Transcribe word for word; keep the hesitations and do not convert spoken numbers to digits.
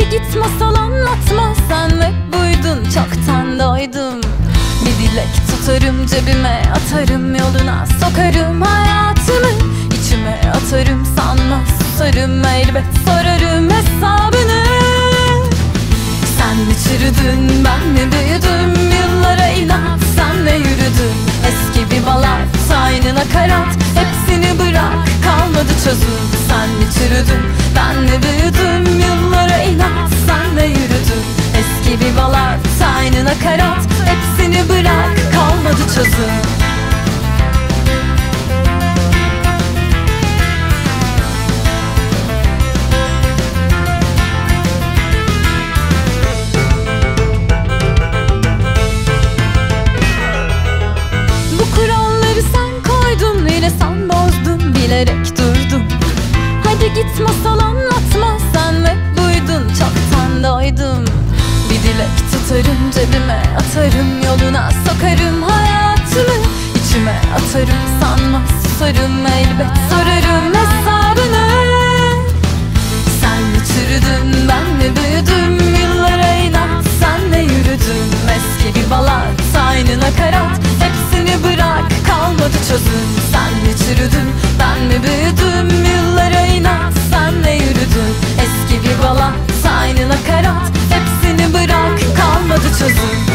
Hadi git masal anlatma, sen hep buydun, çoktan doydum. Bir dilek tutarım cebime, atarım yoluna, sokarım hayatımı, içime atarım sanma, susarım elbet, sorarım hesabını. Sen mi çürüdün, ben mi büyüdüm, yıllara inat sen de yürüdün. Eski bir balay, aynı nakarat, hepsini bırak, kalmadı çözüm. Sen mi çürüdün, ben mi büyüdüm, yıllara inat sen de yürüdün. Eski bir balay, aynı nakarat, hepsini bırak, kalmadı çözüm. Sen bozdun, bilerek durdum. Hadi git masal anlatma, sen hep buydun, çoktan doydum. Bir dilek tutarım cebime, atarım yoluna, sokarım hayatımı, içime atarım sanma, susarım elbet, sorarım hesabını. Sen mi çürüdün, ben mi büyüdüm, yıllara inat sen de yürüdün. Eski bir balat, aynı nakarat, hepsini bırak, kalmadı çözüm. Sen mi çürüdün, ben mi büyüdüm, yıllara inat sen de yürüdün. Eski bir balat, aynı nakarat, hepsini bırak, kalmadı çözüm.